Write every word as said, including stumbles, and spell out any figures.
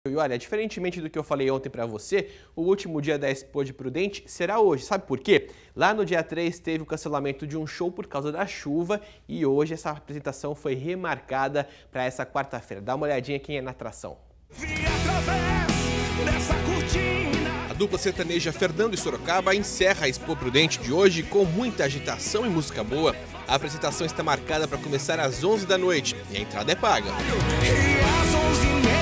E olha, diferentemente do que eu falei ontem pra você, o último dia da Expo de Prudente será hoje. Sabe por quê? Lá no dia três teve o cancelamento de um show por causa da chuva e hoje essa apresentação foi remarcada para essa quarta-feira. Dá uma olhadinha quem é na atração. A dupla sertaneja Fernando e Sorocaba encerra a Expo Prudente de hoje com muita agitação e música boa. A apresentação está marcada para começar às onze da noite e a entrada é paga.